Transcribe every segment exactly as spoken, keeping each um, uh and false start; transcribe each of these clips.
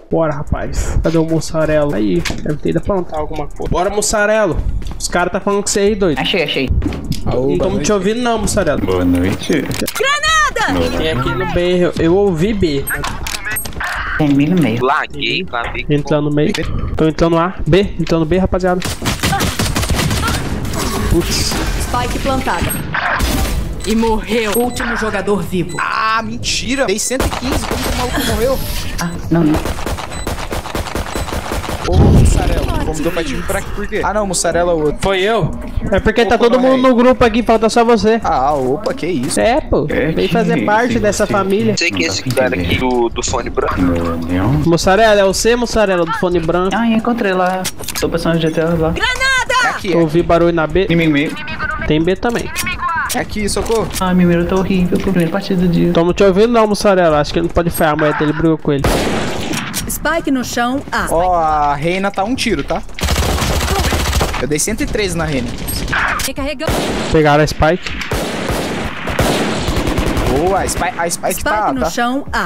Bora, rapaz. Cadê o mussarelo? Aí, deve ter ido aprontar alguma coisa. Bora, mussarelo. Os caras tá falando que você é aí, doido. Achei, achei. Não estamos te ouvindo não, mussarelo. Boa noite. Granada! Tem aqui no B, eu, eu ouvi B. Tem mil e meio. Laguei, laguei. Entrando no meio. Tô entrando no A. B, entrando no B, rapaziada. Putz. Spike plantada. E morreu. Último jogador vivo. Ah, mentira. Dei cento e quinze. Como que o maluco morreu? Ah, não, não. Ô, mussarela. Vamos dar pra time pra aqui. Por quê? Ah, não. Mussarela é o outro. Foi eu? É porque tá Opa, todo não, mundo é. no grupo aqui, falta só você. Ah, opa. Que isso? É, pô. É Vem que fazer parte isso, dessa sim. família. Sei que esse cara aqui do, do fone branco. Não. Mussarela, é você, mussarela, do fone branco. Ah, encontrei lá. Tô pensando no G T A lá. É aqui. É, Ouvi barulho na B. Inimigo meio. Tem B também. é aqui, socorro. Ah, meu miro tá horrível. Primeira partida do dia. Tamo te ouvindo não, mussarela. Acho que ele não pode falhar. A mulher dele brigou com ele. Spike no chão. A. Ó, a reina tá um tiro, tá? Eu dei cento e treze na reina. Recarregando. Pegaram a Spike. Boa, a Spike, a Spike, Spike tá, no tá. chão. A.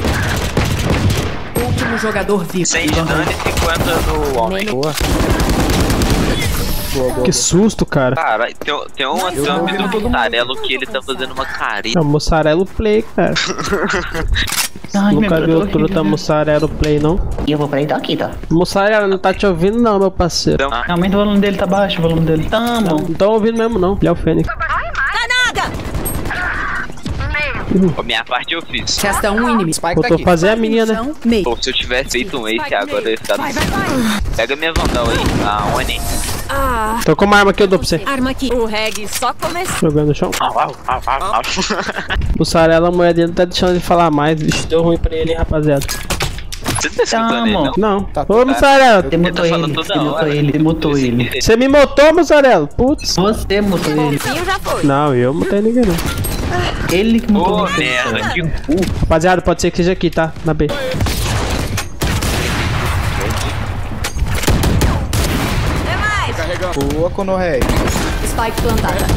Último jogador vivo. cem de dano e cinquenta no homem. Boa. Boa, boa. Que susto, cara. Cara, tem, tem uma thumb do mussarelo que ele tá fazendo uma É careta. o mussarelo play, cara. Ai, meu Nunca miro viu tá o truta horrível. mussarelo play, não? E eu vou pra ele daqui, tá? Mussarela não tá te ouvindo não, meu parceiro. Então, Realmente o volume dele tá baixo, o volume dele. Tamo. Não tô ouvindo mesmo não. Ele é o Fênix. Granada! a minha parte eu fiz. Resta um inimigo. Spike tá Faltou aqui. fazer a minha, né? Chão, meio. Pô, se eu tivesse feito um ace agora eu ia ficar. Pega minha vandal aí, a Oni. Ah, Tô com uma arma aqui, eu dou pra você. arma aqui. O reggae só começou. Jogando no chão. Au, au, au, au, au. Mussarela, a mulher dele tá deixando ele falar mais. Vixe, deu ruim pra ele, hein, rapaziada. Você não tá escutando ele, não? Não. Tá, Ô, tá. Mussarela. Demutou Ele tá falando ele, toda demutou hora. ele, demutou ele. Você me motou, Mussarela. Putz. Você mutou ele. Sim, já foi. Não, eu não mutei ninguém, não. Ele que mutou Ô, você. merda, que cu. Rapaziada, pode ser que seja aqui, tá? Na B. Boa, Conorré. Spike plantada.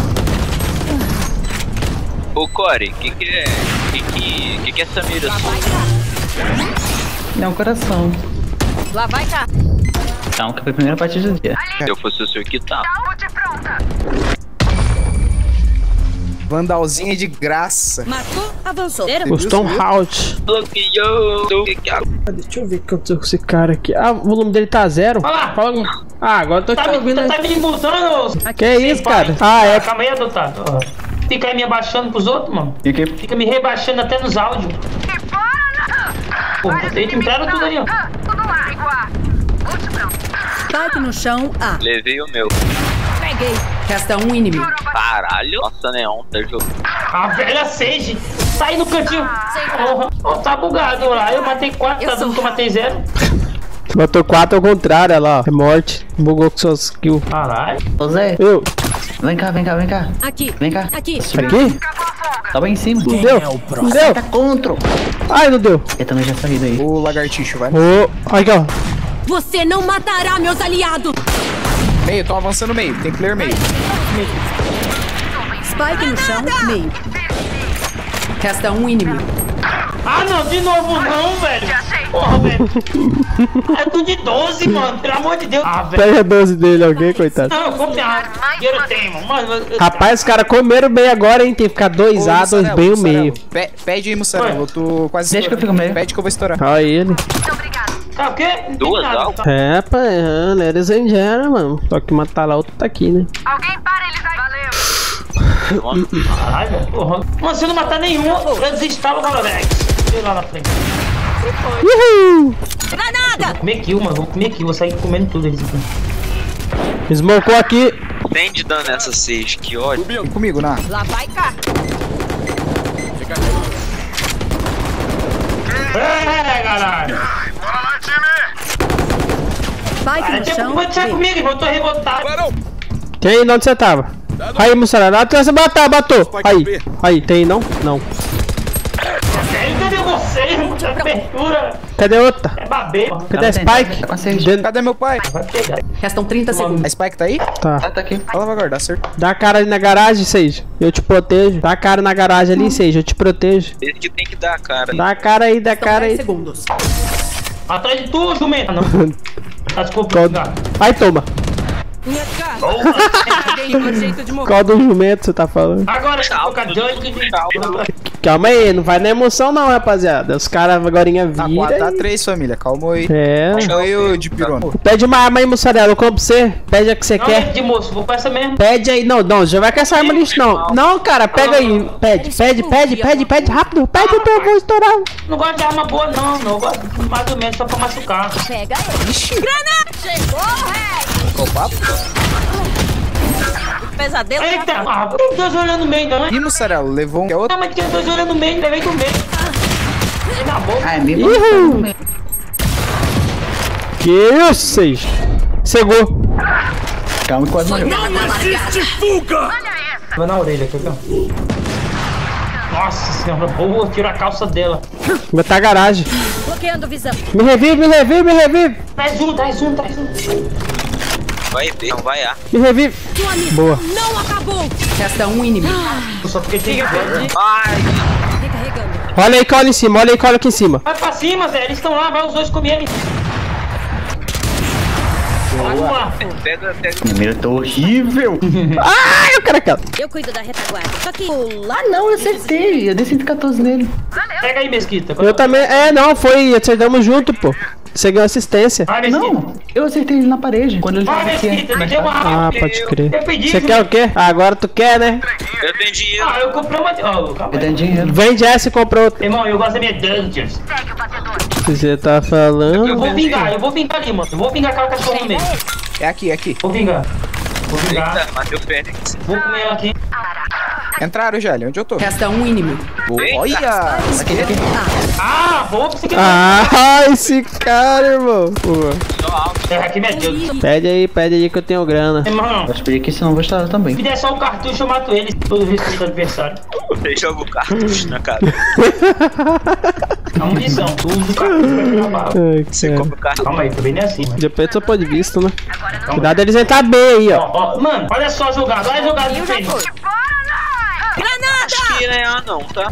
Ô, Corey, que que é. Que que. Que que é essa mira sua? É um coração. Lá vai cá. Então, que foi a primeira partida do dia. Se eu fosse o senhor que tá. Vandalzinha de graça. Matou, avançou. O Stonehouse. Bloqueou. Deixa eu ver o que aconteceu com esse cara aqui. Ah, o volume dele tá zero. Olá. Fala alguma- Ah, agora eu tô te Tá, me- ouvindo. tá, tá me mudando? Que é isso, cara? Ah, é. Calma aí, adotado. Ó. Fica aí me abaixando pros outros, mano. E que? Fica me rebaixando até nos áudios. Pô, vocês entraram tudo ali, ó. Spike no chão. A. Levei o meu. Peguei. Resta um inimigo. Caralho. Nossa, Neon tá jogando. A velha Sage. Sai no cantinho. Porra. Ó, tá bugado lá. Eu matei quatro, Eu tá dando sou- que eu matei zero. Botou quatro ao contrário, olha lá, ó. É morte. Bugou com suas kills. Caralho. Ô Zé, Eu. vem cá, vem cá, vem cá. Aqui. Vem cá. Aqui. Aqui? Tava em cima. Não deu? Não deu? Tá contra. Ai, não deu. Eu também já saí daí. O lagartixo, vai. Ô, aqui, ó. Você não matará meus aliados. Meio, tô avançando meio. Tem player meio. Spike no chão. Meio. Resta um inimigo. Ah, não, de novo não, velho. Porra, velho. É tudo de doze, mano. Pelo amor de Deus. Ah, velho. Pega a doze dele, alguém, coitado. Não, eu compro minha dinheiro eu tenho, mano. Mano, eu- Rapaz, os caras comeram bem agora, hein? Tem que ficar dois Ô, A, dois Mussarela, B e o Mussarela. meio. Pe- Pede aí, Mussarela. Eu tô quase Deixa que eu estourando. fico meio. Pede que eu vou estourar. Olha ele. Tá o quê? Não tem Duas nada, altas? tá? É, pá, é, ladies and gentlemen, mano. Só que matar lá, outro tá aqui, né? Caralho, velho. Porra. Mano, se eu não matar nenhum, eu desinstalo o Valorant. Sei lá na frente. Uhul! Granada. Vou comer kill, mano. Vou comer kill. Vou sair comendo tudo eles aqui. Smocou aqui. Tem de dano essa Sage, que ódio. Vem comigo, na. Lá vai cá. É, caralho. Spike Cara, no tinha chão. que tirar meio. comigo, irmão. Eu tô revoltado. Tem aí, onde você tava? Aí, Mussarela. Ah, você matar, matou. Aí, aí, tem não? Não. Sério, cadê você, irmão? Que abertura. Cadê outra? É babê. Cadê a Spike? Tá com a Sage. Dentro- Cadê meu pai? Vai pegar. Restam trinta segundos. A Spike tá aí? Tá. Ah, tá aqui. Ela vai guardar, certo? Dá a cara ali na garagem, Sage. Eu te protejo. Dá a cara na garagem ali, Sage. Eu te protejo. Esse que tem que dar, cara. Dá a cara aí, dá a Restam cara dez aí. segundos. Atrás de tu, jumento. Não. Tá, desculpa. Qual... Ai, toma. Minha cara. Dei um jeito de morrer. Qual do jumento você tá falando? Agora tá tocando Dunk. Calma aí, não vai na emoção não, rapaziada. Os caras agora Tá viram. quatro a três, família. Calma aí. É. Calma aí, ô de pirona. Pede uma arma aí, mussarela. Eu compro pra você. Pede a que você Não, quer. de moço, vou com essa mesmo. Pede aí. Não, não, já vai com essa arma lixo, não. Não, cara, pega aí. Pede, pede, pede, pede, pede. Rápido. Pede então eu vou estourar. Não gosto de arma boa, não. Não gosto de mais ou menos só pra machucar. Pega ele. Granada! Chegou, rei! Qual papo? Pesadelo. Eita, ah, tem dois olhando no meio, não é? Ih, mussarela, levou um. Quer outro? Não, mas tem dois olhando no meio, levei do meio. Levei na boca. Ah, é mesmo? Uhul. Que isso, seis. Cegou. Calma, quase morreu. Vai na orelha aqui, ó. Nossa senhora, boa, tira a calça dela. Vai tá a garagem. Bloqueando visão. Me revive, me revive, me revive. Traz um, traz um, traz um. Vai B, não vai A. Me revive. Boa. Não acabou. Resta um inimigo. Só porque tem que ver. Ai, Recarregando. Olha aí, cola em cima. Olha aí, cola aqui em cima. Vai pra cima, Zé. Eles estão lá, vai os dois comer ali. Vai lá. pega, pega. Minha mira tá horrível. Ai, o cara quer. Eu cuido da retaguarda. Só que Lá não, eu acertei. Eu dei cento e quatorze nele. Pega aí, Mesquita. Eu também. É, não, foi. Acertamos junto, pô. Você ganhou assistência. Vai, Mesquita. Não, eu acertei ele na parede. Quando ele Vai, tava aqui. Mesquita. Me deu uma Ah, arma. pode crer. Eu pedi, Você quer o quê? Ah, agora tu quer, né? Eu tenho dinheiro. Ah, eu comprei uma... Ó, calma Eu aí. dei dinheiro. Vende essa e compra outra. Irmão, eu gosto da minha Dungeons. Você tá Eu falando. vou vingar, eu vou vingar ali, mano. Eu vou vingar aquela cachorra no meio. É aqui, é aqui. Vou vingar. Vou vingar. Eita, matei o Fênix. Vou comer ela aqui. Entraram, Gelli. Onde eu tô? resta um inimigo. Eita. Olha! Aqui, aqui. Ah, vou pra você que Ah, esse cara, irmão. Pô. Tô alto. é aqui, minha Deus. Pede aí, pede aí que eu tenho grana. Irmão, Posso pedir aqui, senão eu vou estourar também. se der só um cartucho, eu mato ele. Todo risco do adversário. Você joga o cartucho na cara. A munição, tudo do cartucho vai virar bala. Ai, Você cara. compra o cartucho. Calma aí, tô bem nem assim, mano. Depois tu pode visto, né? Cuidado eles entrar B aí, Ó, ó. ó, mano, olha só a jogada. Olha a jogada que fez. Acho que não é A não, tá?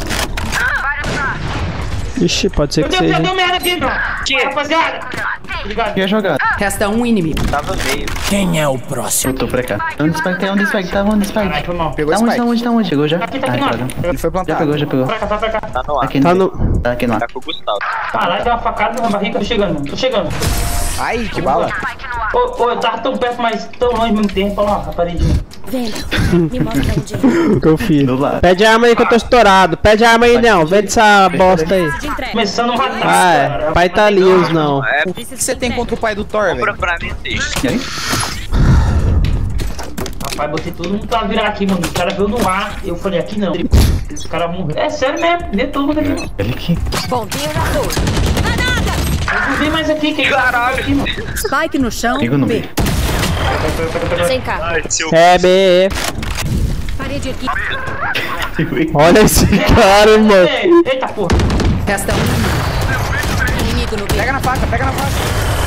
Ixi, pode ser Meu que Deus, já seja. deu merda aqui, bro. Que? Rapaziada. Obrigado. Quer jogar? Resta um inimigo. Tava meio. Eu tô pra cá. Onde spike tem? Onde spike? Tá onde Caralho, spike? foi mal. Pegou Tá esse onde? Tá spike. onde? Tá onde? Chegou já? Aqui, tá Ah, aqui, droga. mano. Ele foi Já plantado. pegou, já pegou. Pra cá, tá pra cá. Tá no ar. Aqui Tá no... no. Tá aqui no ar. Tá com o Gustavo. Caralho, tem uma facada na barriga. Tô chegando, tô chegando. Ai, que bala. Ô, ô, eu tava tão perto, mas tão longe ao mesmo tempo. Olha lá, a paredinha. Velho, me mostra onde é. Confia. Do lado. Pede a arma aí que eu tô estourado. Pede a arma aí, não. Vende essa bosta aí. De entrega. Começando a matar. Ah, é. Pai tá liso, não. É, O que você tem contra o pai do Thor, compra velho? pra mim, deixa. E aí? Rapaz, botei todo mundo pra virar aqui, mano. O cara veio no ar. Eu falei, aqui não. Esse cara morreu. É sério mesmo, vê todo mundo aqui. Olha aqui. Pontinho já tô. Granada! Eu não vi mais aqui, quem caralho aqui, mano. Spike no chão. Liga no B. meio. Sem carro. Ai, seu. É B. Parede aqui. Olha esse cara, irmão. Ei, eita porra. Resta um inimigo. Inimigo no B. Pega na faca, pega na faca.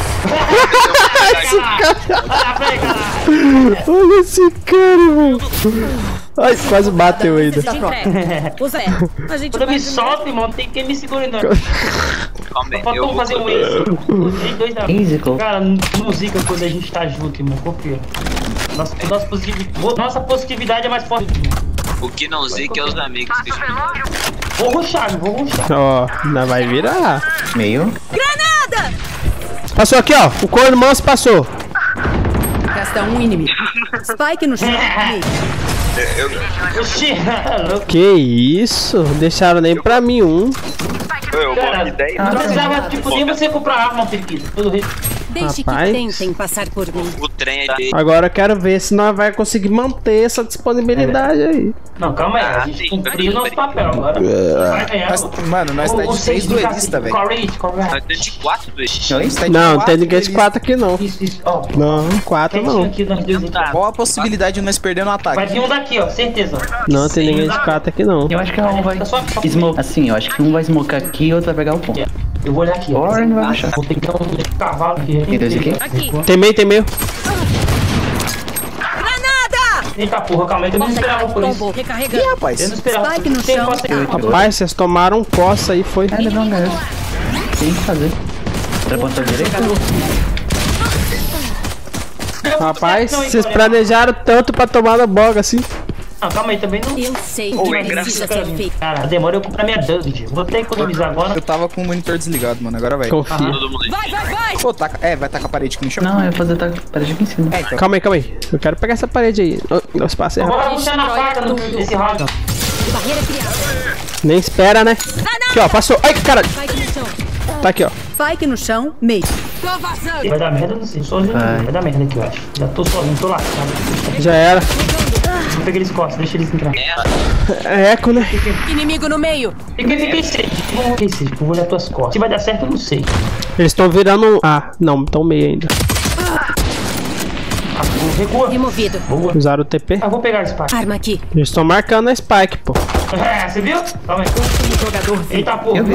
Olha, pega. Olha esse cara, irmão. Ai, quase bateu ainda. De entrega. Usa é. A gente Quando eu vai me solto, irmão, tem quem me segura ainda. Calma aí, Só eu faltou vou fazer um fazer ace. Os dois da... Musical. Cara, música quando a gente tá junto, irmão. Confia. Nossa, nossa, positividade, nossa positividade é mais forte. O que não zica é os amigos que estão. Vou rushar, vou rushar. Ó, ainda vai virar. Meio. Granada! Passou aqui, ó. O corno manso passou. Resta um inimigo. Spike no chão. Oxi, louco. Que isso? Deixaram nem pra mim um. Eu Cara, morro de ideia. não precisava, tipo, nem você comprar arma, periquito. Tudo resto. Deixe Rapaz. que tentem passar por mim. O trem é de... Agora eu quero ver se nós vai conseguir manter essa disponibilidade aí. Não, calma aí, a Ah, gente sim. cumpriu o nosso papel agora. Vai ganhar. Nós- mano, nós tá de três duelistas, velho. Correct, correct. Nós temos de quatro dois. Oi? Você tá de Não, não quatro tem ninguém de duelistas. quatro aqui não. Isso, isso, ó. Não, quatro Quem tinha não. aqui nós dois aqui? Qual a possibilidade de nós perder no ataque? Vai vir um daqui, ó, certeza. Não tem ninguém de quatro aqui não. Eu acho que um vai... Só- só- Smoke. Assim, eu acho que um vai smocar aqui e outro vai pegar o ponto. Eu vou olhar aqui. ó. Ora, não vai achar. Vou ter que dar um cavalo aqui. Tem dois aqui? Aqui. Tem meio, tem meio. Granada! Eita porra, calma aí, eu não esperava por isso. Tombou. Ih, Recarregando. rapaz. Eu não esperava. Spike no Tem chão. costa aqui. Rapaz, vocês tomaram um coça aí, foi. É, levar um gás. Tem que fazer. Trepontou direito. Rapaz, vocês planejaram tanto pra tomar na boga assim. Não, calma aí, também não. Eu sei Ô, que é precisa ser feito. Cara, demora eu comprar minha Dust. Vou até economizar agora. Eu tava com o monitor desligado, mano. Agora vai. Confia. Todo mundo. Vai, vai, vai! Pô, taca... É, vai tacar a parede aqui no chão. Não, eu ia fazer tá parede aqui em cima. É, então. Calma aí, calma aí. Eu quero pegar essa parede aí. Ô, os passos aí, rapaz. Bora puxar na faca no- nesse round. Barreira criada. Nem espera, né? Aqui, ó, passou. Ai, cara. Spike no chão. Tá aqui, ó. Spike no chão, meio. Tô vazando. Vai dar merda, não sei. Sozinho. Vai. Vai dar merda aqui, eu acho. Já tô sozinho, tô lascado. Já era. Vou pegar eles costas, deixa eles entrar. É eco, né? Inimigo no meio. Fiquei, fiquei safe. Fiquei safe, eu vou olhar tuas costas. Se vai dar certo, eu não sei. Eles estão virando. Ah, não, estão meio ainda. Ah, recua. Removido. Boa. Usaram o T P. Ah, vou pegar esse pack. Arma aqui. Eles estão marcando a Spike, pô. É, você viu? Calma aí. Jogador vivo. Eita porra. Eu vi.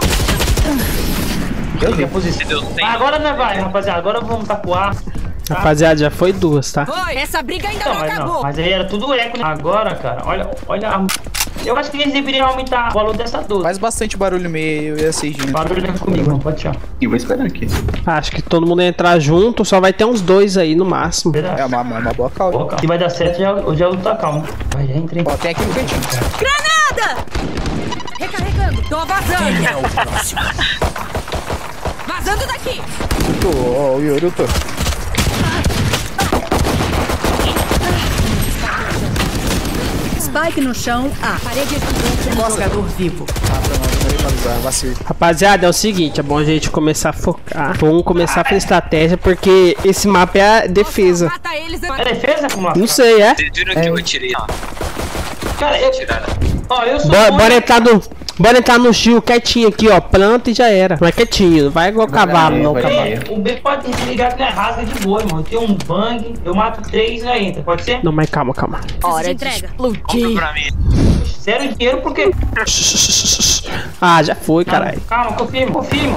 Eu vi a posição. Deus tem. Ah, agora não vai, rapaziada. Agora vamos tapuar. Rapaziada, já foi duas, tá? Foi. Essa briga ainda Não, não, mas acabou. não. Mas aí era tudo eco, né? Agora, cara, olha, olha. a- Eu acho que eles deveriam aumentar o valor dessa doze. Faz bastante barulho meio e a Sage. Barulho vem comigo, mano. Pode tirar. E vou esperar aqui. Acho que todo mundo ia entrar junto, só vai ter uns dois aí no máximo. Verdade. É uma, uma boa calma. Boa, calma. Se vai dar certo, já, eu já luto a calma. Vai, já entrei. Ó, tem aqui no cantinho. Granada! Recarregando. Tô vazando. Quem é o próximo? Vazando daqui. Tô, ó, o Yuri, eu tô. Spike no chão, A. Parede último jogador vivo. Vacilo. Rapaziada, é o seguinte, é bom a gente começar a focar. Vamos começar a fazer estratégia, porque esse mapa é a defesa. Mata eles. É defesa, como lá? Não sei, é? Vocês viram que eu tirei, ó. Cara, eu. Tiraram. Ó, eu sou. Bora, bom bora em- entrar no. Bora entrar no Gil quietinho aqui, ó. Planta e já era. Não é quietinho, não vai igual cavalo, não, vai cavalo. ver. O B pode desligar que não é rasga de boi, mano. Tem um bang, eu mato três e não entra, pode ser? Não, mas calma, calma. Hora de entrega. Compra Explodir. pra mim. Zero dinheiro porque. Ah, já foi, caralho. Calma, confirma, confirma.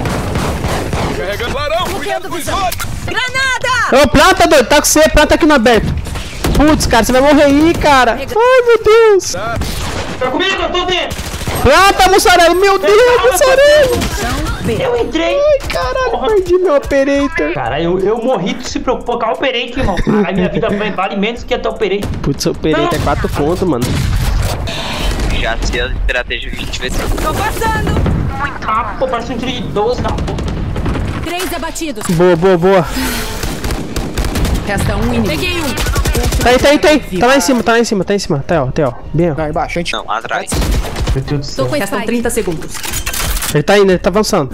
Granada! Ô, planta, doido, tá com você, planta aqui no aberto. Putz, cara, você vai morrer aí, cara. Ai, meu Deus. Tá comigo? Eu tô dentro. Planta, mussarelo, meu Deus, mussarelo. Eu entrei. Caralho, perdi meu operator. Cara, eu, eu morri, tu se preocupou com a operate, irmão. A minha vida vale menos que a tua operate. Putz, operator é quatro pontos, mano. Já sei a estratégia que a gente vai ter. Tô vazando. Ah, pô, parece um tiro de doze na boca. Três abatidos. Boa, boa, boa. Resta um inimigo. Peguei um. Tá aí, tá aí, tá aí. Tá lá em cima, tá lá em cima, tá em cima. Tá, ó, tá, ó. Bem, ó. Não, embaixo, antes. Não, atrás. Meu Deus do céu. Tô com Restam trinta segundos. Ele tá indo, ele tá avançando.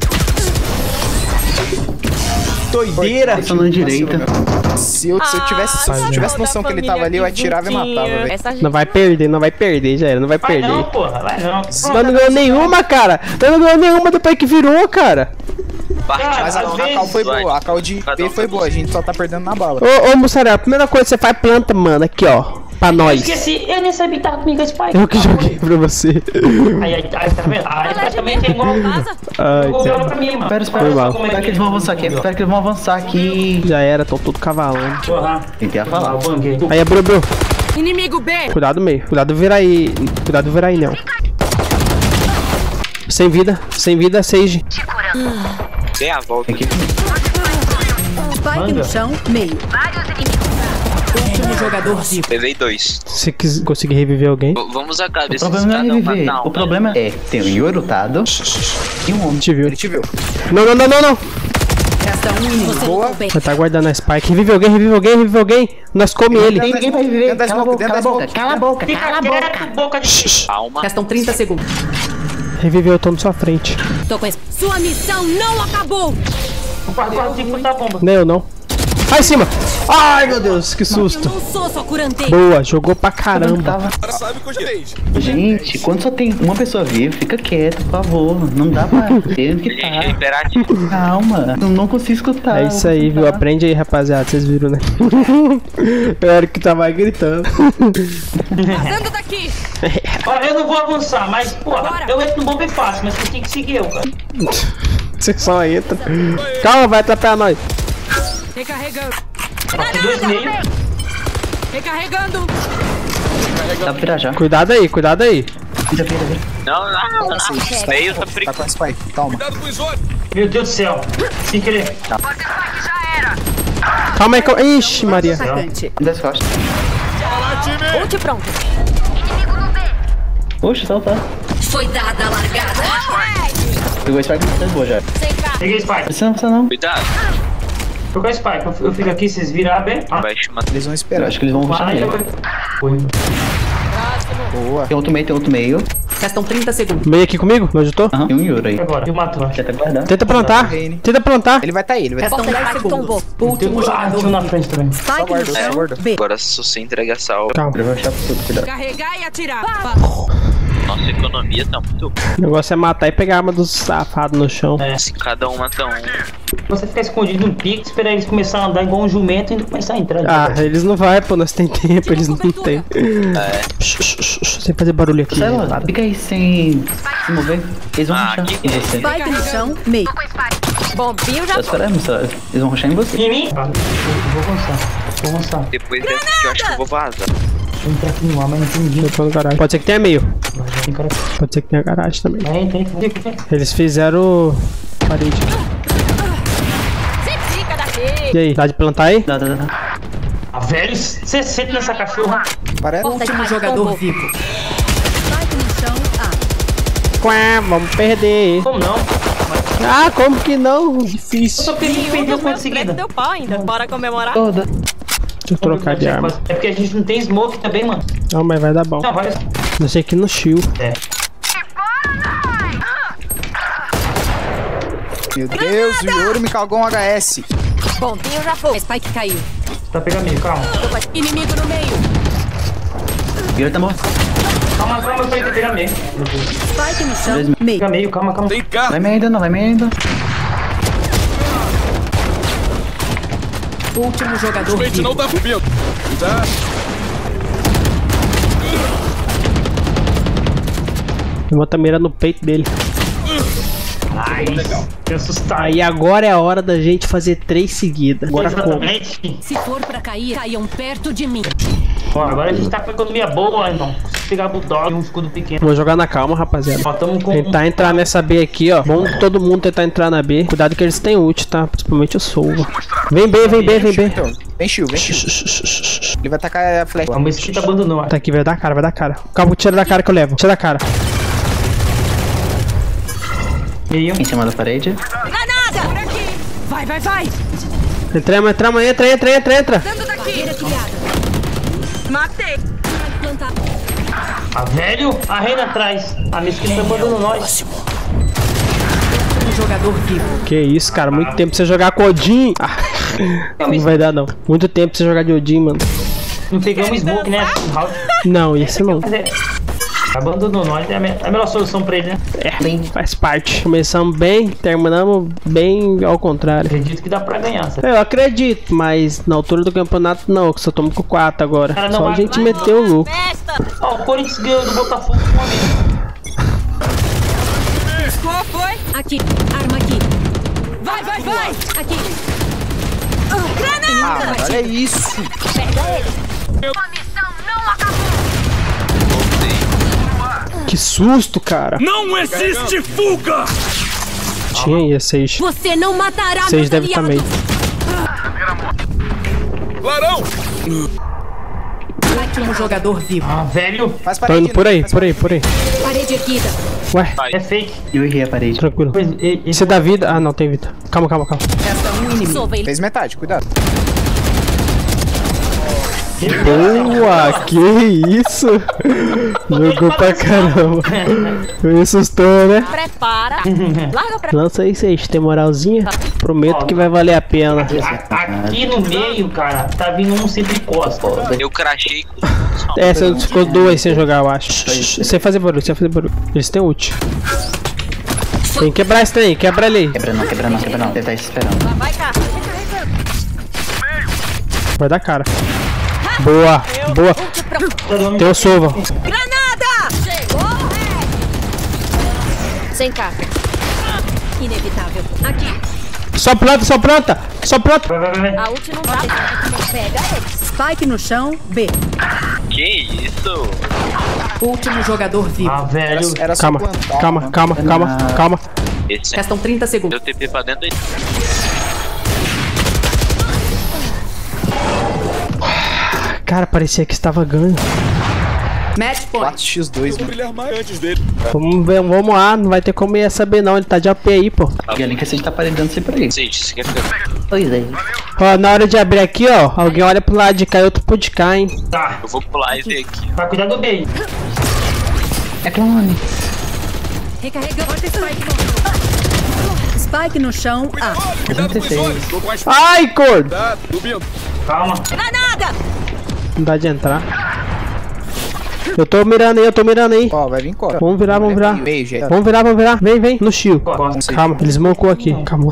Doideira. Eles estão na direita. Se eu, se eu tivesse, se eu tivesse noção que ele tava ali, eu atirava e matava, velho. Essa Não vai perder, não vai perder, já era, não vai Vai perder. não, porra, vai não. Nós não ganhou nenhuma, cara. Nós não ganhou nenhuma depois que virou, cara. Parte Mas a, às a vezes- cal foi boa, a cal de Cada um B foi tem boa, a gente só tá perdendo na bala. Ô, ô, mussarela, a primeira coisa que você faz planta, mano, aqui, ó. Pra nós. Esqueci, eu nem sabia que tava comigo esse pai. Eu que joguei pra você. Aí, aí, aí, tá vendo? Aí, praticamente é igual. Vaza. Ai, Jogou tá. bola pra mim, mano. Espera, Foi espera. mal. Espera que eles vão avançar aqui. Espera que eles vão avançar aqui. Já era, tô tudo cavalando. Porra. Ele ia Ah, falar. eu banguei. Aí, bro, bro. Inimigo B. Cuidado meio. Cuidado virar aí. Cuidado virar aí, não. Sem vida, sem vida, Sage. Tem a volta. Aqui. Spike no chão, meio. Último jogador vivo. Levei dois. Se quis, conseguir reviver alguém. V- Vamos a O cabeça problema não é cada um reviver. matar um. O problema é tem o Yuri lutado e um homem. Te viu. Ele te viu. Não, não, não, não, não. Resta um inimigo. Você Boa. lutou bem. Vai tá guardando a Spike. Revive alguém, revive alguém, revive alguém. Nós come ele. Tem ninguém vai viver. Dentro da Cala a smoke, boca, dentro cala a da boca, cala a boca, Fica cala a boca. quieto, boca de. Calma. Restam trinta segundos. Reviveu, eu tô na sua frente. Tô com esse. Sua missão não acabou. O quarto quarto tem que botar a bomba. Não, eu não. Ai, em cima. Ai, meu Deus, que Eu susto. não sou só curanteiro. Boa, jogou pra caramba. Tava... Gente, quando só tem uma pessoa viva, fica quieto, por favor. Não dá pra ter que Gente, tá. imperativo. Calma, eu não consigo escutar. É isso aí, viu? Aprende aí, rapaziada. Vocês viram, né? Eu era que tava gritando. Vazando daqui. Olha, eu não vou avançar, mas, porra, Bora. eu entro no bomba e fácil, mas você tem que seguir eu, cara. Você só entra. Calma, vai atrapalhar nós. Recarregando. Tem dois e meio. Recarregando. Dá pra virar já. Cuidado aí, cuidado aí. Vira, vira, vira. Não, não, não. Calma, Sage. Meio tá Tá frio. com a Spike, calma. Me Meu Deus do céu. Sem querer. Calma aí, calma. Ixi, Maria. Atacante. Das costas. Ult pronto. Poxa, tá, tá. Foi dada a largada. Pegou a Spike, tá boa já. Peguei Spike. Precisa não, precisa não. Cuidado. Peguei Spike. Eu, eu fico aqui, vocês viram bem. Ah, Vai chamar. Eles vão Eu esperar. acho que eles vão rushar vai, nele. Foi. Boa. Tem outro meio, tem outro meio. Restam trinta segundos. Meio aqui comigo? Me ajudou? Aham, tem um Yoro aí. Agora. Eu mato, acho. Quer até guardar. Tenta plantar. Tenta plantar. Ele vai tá aí, ele vai tá Restam dez segundos. Último Ah, jogador. tem um na frente também. Spike no guardou, só chão. guardou. B. Agora se você entrega essa aula. Calma. Ele vai rushar por tudo, cuidado. Carregar e atirar. Nossa economia tá muito. O negócio é matar e pegar a arma dos safados no chão. É. Se cada um mata um. Você ficar escondido no pique, esperar eles começarem a andar igual um jumento e começar a entrar. Ah, eles não vai, pô, nós tem tempo, eles não tem. É. Shh, shh, shh, shh, sem fazer barulho aqui. Sai lá, fica aí sem se mover. Eles vão Ah, rushar que- em você. Spike no chão. Meio. Bombinho já Só esperando, só. Eles vão rushar em você. Em mim? Ah, eu vou avançar. Vou avançar. Depois dessa aqui eu acho que eu vou vazar. Vou entrar aqui no ar, mas não tem ninguém. Eu tô no garagem. Pode ser que tenha meio. Mas já tem cara aqui. Pode ser que tenha garagem também. Tem, tem, tem. tem. Eles fizeram parede. E aí, dá de plantar aí? Dá, dá, dá. Ah, velho, você sente nessa cachorra. Parece. último jogador vivo. Spike no chão. A. Quá, vamos perder. Como não? Ah, como que não? Eu Difícil. só perdi duas pontos seguidas. Deu pau ainda. Bora comemorar. Toda. Deixa eu trocar de arma. É porque a gente não tem smoke também, mano. Não, mas vai dar bom. Não, vai. Deixei aqui no shield. É. Meu Deus, o Yoro me cagou um H S. Bombinho já foi. Spike caiu. Você tá pegando meio, calma. Inimigo no meio. Yoro tá morto. Calma, calma, eu tô pegar meio. Spike no chão. Meio. Pega meio, calma, calma. Vai meio ainda, não, vai meio ainda. Último jogador vivo. Eu boto a mira no peito dele. Legal. Que assustado. Aí agora é a hora da gente fazer três seguidas. Agora como? Exatamente. Se for pra cair, caiam perto de mim. Ó, agora a gente tá com economia boa, irmão. Consigo pegar Bulldog e um escudo pequeno. Vou jogar na calma, rapaziada. Ó, tamo com... Tentar entrar nessa B aqui, ó. Vamos todo mundo tentar entrar na B. Cuidado que eles têm ult, tá? Principalmente o Solva. Vem B, vem B, vem B. Então, vem shield, vem shield. Ele vai tacar a flecha. A mesquita abandonou. Tá aqui, vai dar cara, vai dar cara. Calma, tira da cara que eu levo. Tira da cara. Meio. Em cima da parede. Granada! Por aqui. Vai, vai, vai. Entramos, entramos, entra, entra, entra, entra. Dando daqui. Matei. Plantar. Ah, velho, a reina atrás. A mesquita abandonou nós. Último jogador vivo. Que isso, cara. Muito tempo pra você jogar com Odin. Ah, não vai dar, não. Muito tempo pra você jogar de Odin, mano. Não pegamos smoke, né? Não, isso não. Mas é... Abandonou nós. É a, me... é a melhor solução pra ele, né? É, faz parte. Começamos bem, terminamos bem ao contrário. Acredito que dá pra ganhar. Sabe? Eu acredito, mas na altura do campeonato não, que só estamos com quatro agora. Cara, não Só a vai- gente meteu o louco. Ó, o Corinthians ganhou do Botafogo com um amigo. Qual foi? Aqui. Arma aqui. Vai, vai, vai. Aqui. Ah, mano, olha isso. Que susto, cara. Não existe fuga! Tinha aí a Sage. Você não matará Sage meus deve estar meio. aliados. Clarão! Último jogador vivo. Ah, velho. Faz Tô parede. indo por aí, faz por aí, por aí. Parede erguida. Ué, É fake. Eu errei a parede. tranquilo. Pois, e- e- Você dá vida? Ah, não, tem vida. Calma, calma, calma. Resta um inimigo. Sova ele. Fez metade, cuidado. Boa, que isso? Jogou pra caramba. Me assustou, né? Prepara. Larga pra... Lança aí, Sage. Tem moralzinha? Prometo que vai valer a pena. Aqui no meio, cara, tá vindo um sempre costa. Eu crachei com. É, você ficou dois sem jogar, eu acho. Sem fazer barulho, sem fazer barulho. Eles têm ult. Tem que quebrar esse trem, quebra ele. Quebra não, quebra não, quebra não. Ele tá esperando. Vai, cá. Vai dar cara. Boa, boa. Tem o Sova. Granada! Chegou! Sem cá. Inevitável. Aqui. Só planta, só planta, só planta. Vai, vai, vai, vai. A ult não dá. Pega eles. Spike no chão. B. Que isso? Último jogador vivo. Ah, velho. Era só Calma, plantar, calma, mano. calma, calma, calma. Esse Restam trinta segundos. deu T P pra dentro aí. Cara, parecia que estava ganho. Match point. quatro por dois, mano. Brilhar mais antes dele. Vamos ver, vamos lá, não vai ter como ia saber não, ele tá de A P aí, pô. E além que você tá paredando sempre pra ele. Sage, você quer ficar? Pois é. Ó, na hora de abrir aqui, ó, alguém olha pro lado de cá e outro pro de cá, hein. Tá, Eu vou pular e ver aqui. vai cuidar do B. É clone. Recarregando. Spike no chão. A. Cuidado com os olhos. Tô com as Ai, corno! Cuidado, subindo. Calma. Não dá de entrar. Eu tô mirando aí, eu tô mirando aí. Ó, vai vir cora. Vamos virar, vamos virar. Meio, gente. Vamos virar, vamos virar. Vem, vem, no shield. Posso. Calma, eles mancou aqui. Calma.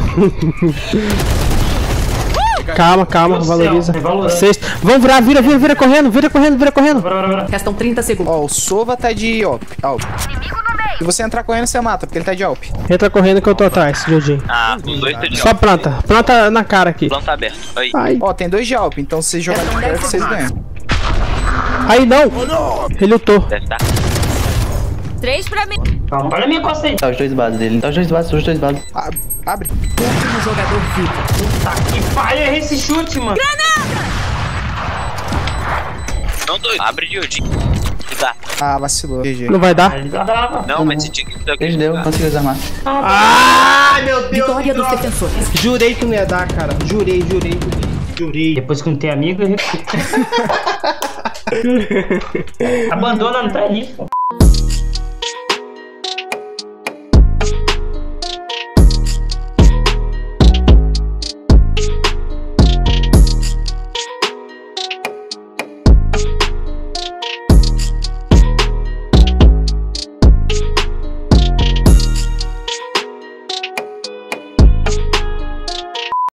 Calma, calma, Meu valoriza. céu, valoriza. Sexto. Vamos virar, vira, vira, vira correndo, vira correndo, vira correndo. Bora, bora, bora. Restam trinta segundos. Ó, o Sova tá de Alp. Alp. Se você entrar correndo, você mata, porque ele tá de Alp. Entra correndo que eu tô atrás, Jodinho. Ah, os dois tá de Só planta, planta na cara aqui. planta aberto. Aí. Ai, Ó, tem dois de Alp, então se vocês jogarem de perto, vocês ganham. aí não. Ele lutou. Deve estar. Três pra mim. Calma. Olha a minha costa aí. Tá os dois bases dele. Tá os dois bases, os dois bases. Abre. Abre. Último jogador vivo. Tá que pariu, errei esse chute, mano. Não, dois. Abre de Odin. Dá. Ah, vacilou. G G. Não vai dar. Ele dava. Não, mas se tinha que dar Eles deu, conseguiu desarmar. Ai, meu Deus. Vitória dos defensores. Jurei que não ia dar, cara. Jurei, jurei, jurei. Depois que não tem amigo, eu... Abandona, não tá ali.